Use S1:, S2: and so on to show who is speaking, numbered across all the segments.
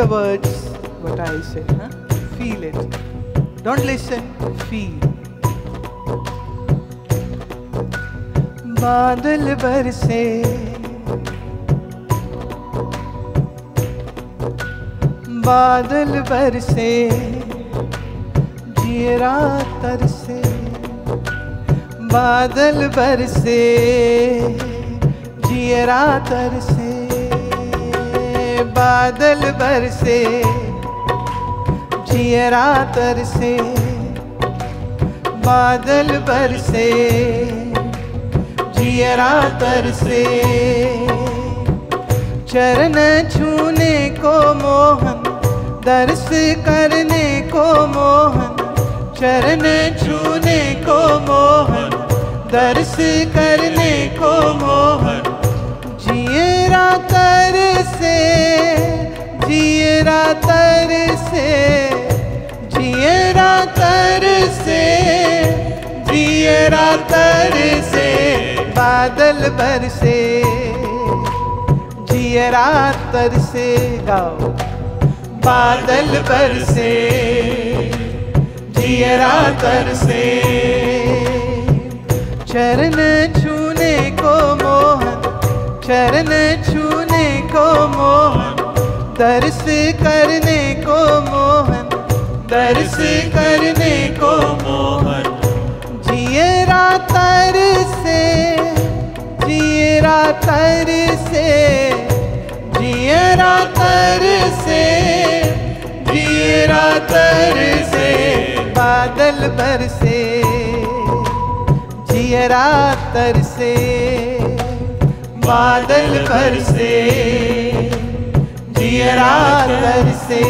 S1: the words what I say, huh? Feel it. Don't listen, feel. बादल बरसे, बादल बरसे, जियरा तरसे, बादल बरसे, जियरा तरसे, बादल बरसे, जियरा तरसे, बादल बरसे, जियरा तरसे, चरण छूने को मोहन, दर्श करने को मोहन, चरण छूने को मोहन, दर्श करने को मोहन, जियरा तरसे, जियरा तरसे, जियरा तरसे, जियरा तरसे, बादल बरसे, जियरा तरसे, गाओ। बादल बरसे, जियरा तरसे, चरण छूने को मोहन, चरण छूने को मोहन, दर्श करने को मोहन, दर्श करने को मोहन, जियरा तरसे, जियरा तरसे, जियरा तरसे, जियरा तरसे, बादल बरसे, जियरा तरसे, बादल बरसे, जियरा तरसे।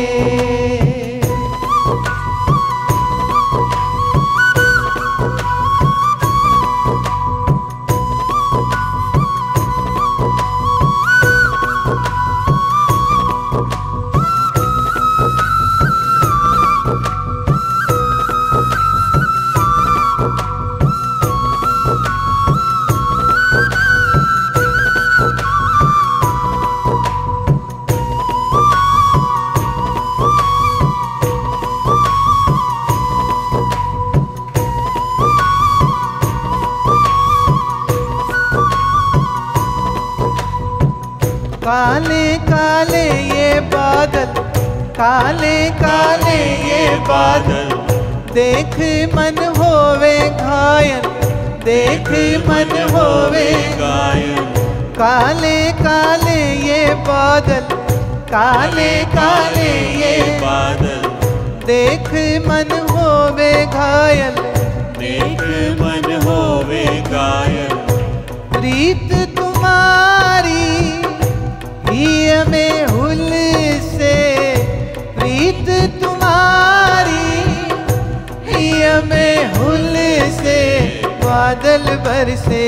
S1: काले काले ये बादल, काले काले ये बादल, देख मन होवे घायल, देख मन होवे घायल, काले काले ये बादल, काले काले ये बादल, देख मन होवे घायल, देख मन होवे घायल, प्रीत तुम्हारी हिय में हुल से, प्रीत तुम्हारी हिय में हुल से, बादल बरसे,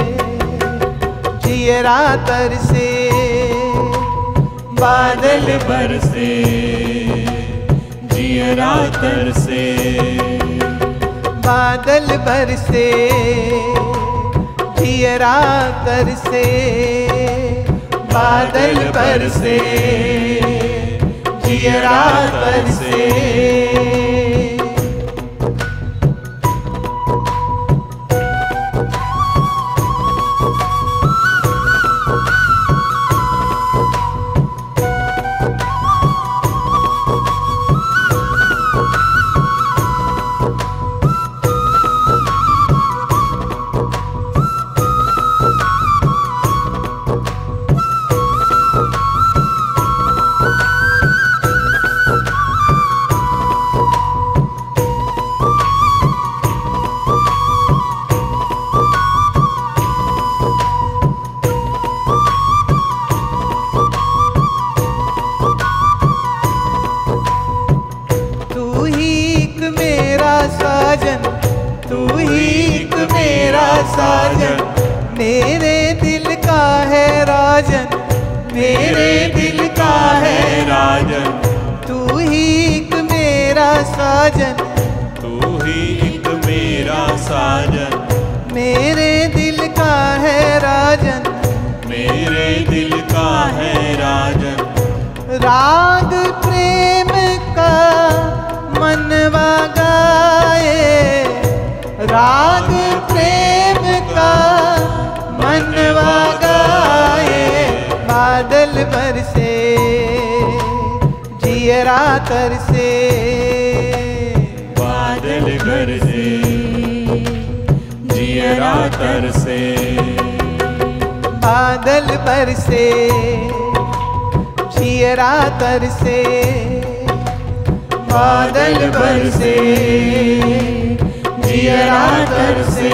S1: जियरा तरसे, बादल बरसे, जियरा तरसे, बादल बरसे, जियरा तरसे, बादल बरसे, जियरा तरसे। साजन, मेरे दिल का है राजन, मेरे दिल का है राजन, तू ही एक मेरा साजन, तू ही एक मेरा साजन, मेरे दिल का है राजन, मेरे दिल का है राजन, राग प्रेम का मनवा गाए, राग प्रेम का मनवा गाए। बादल बरसे जियरा तरसे,
S2: बादल बरसे जियरा तरसे,
S1: बादल बरसे जियरा तरसे, बादल बरसे जियरा तरसे।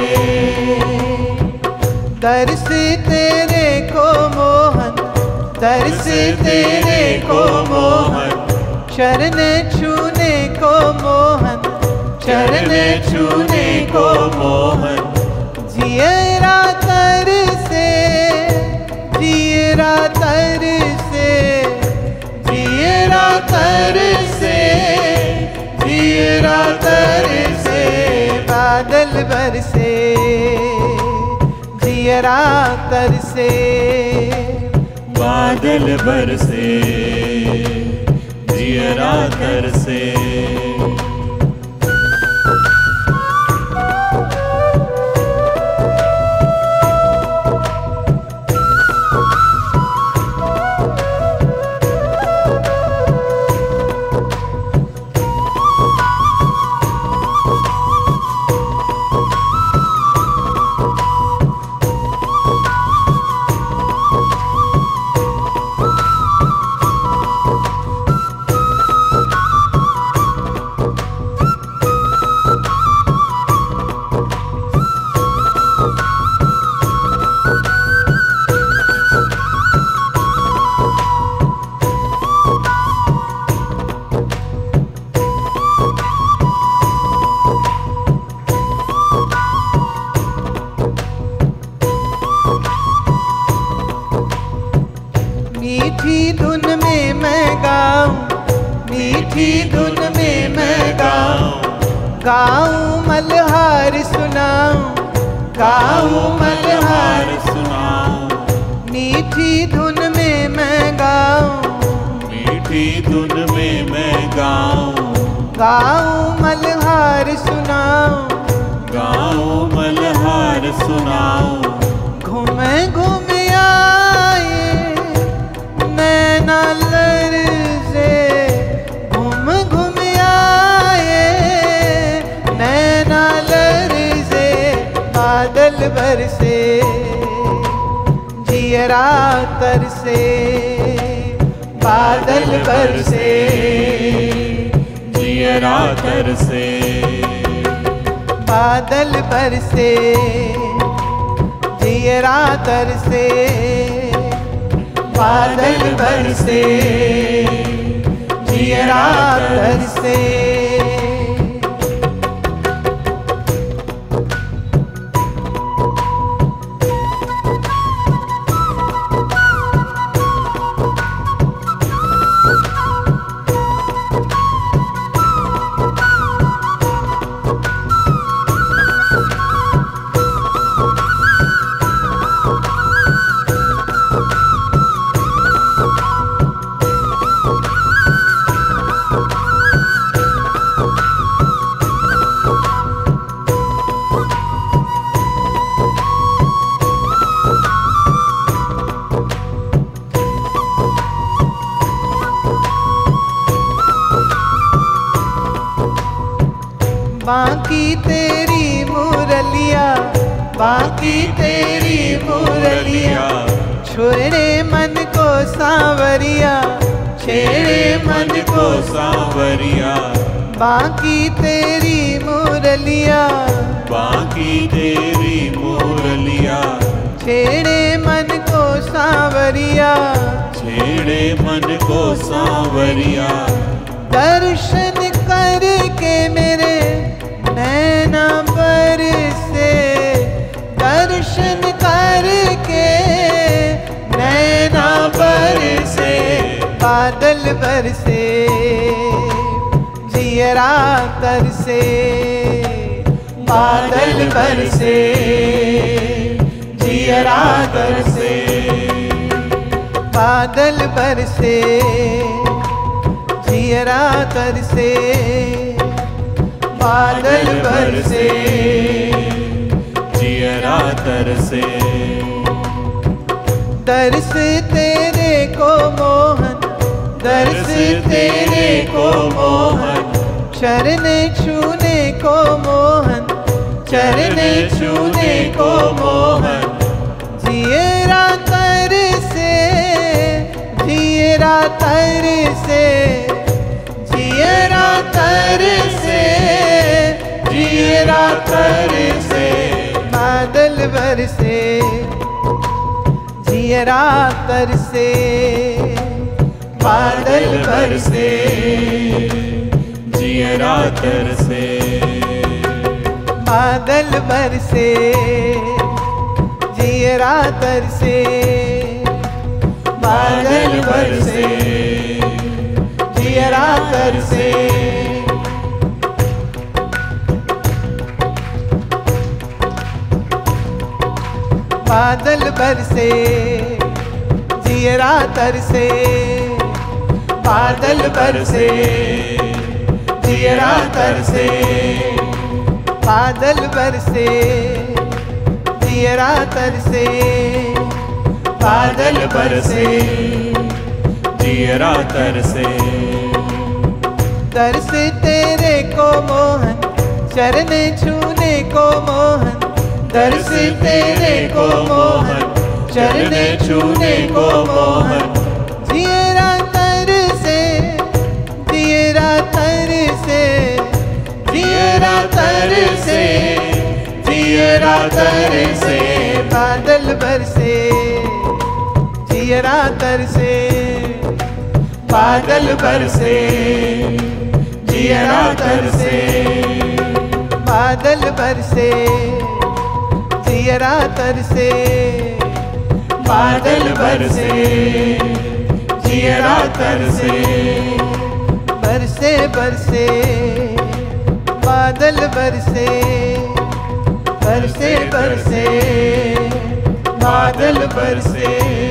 S1: दर्श तेरे को मोहन, दर्श तेरे को मोहन, चरण छूने को मोहन, चरण छूने को मोहन। जियरा तरसे, जियरा तरसे, जियरा तरसे, जियरा तरसे। बादल बरसे जियरा तरसे,
S2: बादल बरसे जियरा तरसे।
S1: मीठी धुन में मैं गाऊं, मीठी धुन में मैं गाऊं, गाऊं मल्हार सुनाऊं, गाऊं मल्हार
S2: सुनाऊं।
S1: मीठी धुन में मैं गाऊं,
S2: मीठी धुन में मैं गाऊं,
S1: गाऊं मल्हार सुनाऊं,
S2: गाऊं मल्हार सुनाऊं।
S1: घूम घूम आए नैना लरज़े, घूम घूम आए नैना लरज़े। बादल बरसे जियरा तरसे, बादल बरसे
S2: जियरा तरसे,
S1: बादल बरसे जियरा तरसे, बादल बरसे जियरा तरसे। बाकी तेरी मुरलिया, बाकी तेरी मुरलिया, छोड़े मन को सांवरिया, छेड़े मन को
S2: सांवरिया।
S1: बाकी तेरी मुरलिया,
S2: बाकी तेरी मुरलिया,
S1: छेड़े मन को सांवरिया,
S2: छेड़े मन को सांवरिया।
S1: दर्शन करके मेरे नैना बरसे, दर्शन करके नैना बरसे। बादल बरसे जियरा तरसे, बादल बरसे जियरा तरसे, बादल बरसे जियरा तरसे, बादल बरसे,
S2: जियरा तरसे।
S1: दर्श तेरे को मोहन, दर्श तेरे को मोहन, चरण छूने को मोहन, चरण छूने को मोहन। जियरा तरसे, जियरा तरसे, जियरा तरसे, जियरा तरसे। बादल बरसे, जियरा तरसे, बादल बरसे,
S2: जियरा तरसे।
S1: बादल बरसे, जियरा तरसे, बादल बरसे, जियरा तरसे। बादल बरसे, जियरा तरसे, बादल बरसे, जियरा तरसे। बादल बरसे, जियरा तरसे, बादल बरसे,
S2: जियरा तरसे।
S1: दर्श तेरे को मोहन, चरण छूने को मोहन, दर्श तेरे को मोहन, चरण छूने को मोहन। जियरा तरसे, जियरा तरसे, जियरा तरसे, जियरा तरसे। बादल बरसे, जियरा तरसे, बादल बरसे, जियरा तरसे। बादल बरसे, जियरा तरसे, बादल बरसे, जियरा तरसे। बरसे बरसे, बादल बरसे, बरसे बरसे, बादल बरसे।